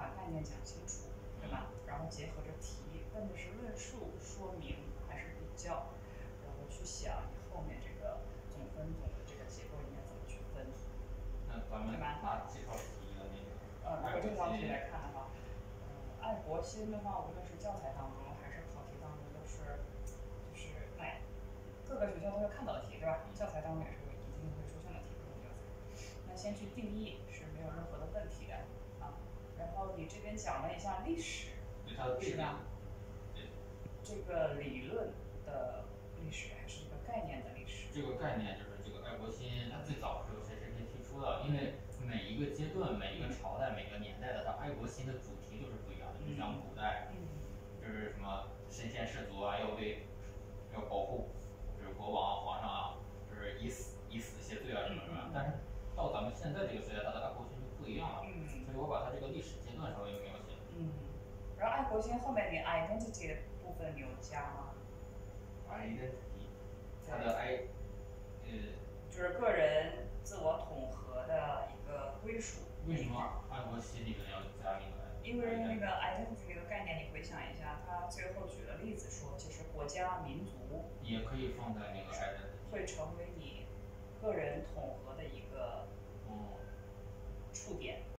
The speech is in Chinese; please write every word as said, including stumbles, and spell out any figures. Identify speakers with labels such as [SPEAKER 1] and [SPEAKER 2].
[SPEAKER 1] 把概念讲清楚，对吧？然后结合着题，问的是论述、说明还是比较，然后去想你后面这个总分总的这个结构应该怎么去分。
[SPEAKER 2] 那咱们拿几套题的那个？
[SPEAKER 1] 呃，如果这道题来看的话，呃，爱国心的话，无论是教材当中还是考题当中，都是就是哎，各个学校都会看到的题，对吧？教材当中也是一定会出现的题，各种教材。那先去定义是没有任何的问题的啊。然后你这边讲了一下历史，
[SPEAKER 2] 对它的背景，对，
[SPEAKER 1] 这个理论的历史还是一个概念的历史？
[SPEAKER 2] 这个概念就是这个爱国心，它最早是由谁谁谁提出的？因为每一个阶段、每一个朝代、每个年代的它爱国心的主题都是不一样的。就像古代，就是什么身先士卒啊，要为要保护，就是国王、皇上啊，就是以死以死谢罪啊什么什么。但是到咱们现在这个时代，它的爱国心就不一样了。所以我把它这个历史阶段稍微描写了。
[SPEAKER 1] 嗯，然后爱国心后面你 identity 的部分你有加吗
[SPEAKER 2] identity，它的 i， 呃，
[SPEAKER 1] 就是个人自我统合的一个归属。
[SPEAKER 2] 为什么爱国心里面要加那个？
[SPEAKER 1] 因为那个 identity 这个概念，你回想一下，他最后举了例子说，其实国家、民族
[SPEAKER 2] 也可以放在那个 identity，
[SPEAKER 1] 会成为你个人统合的一个触点。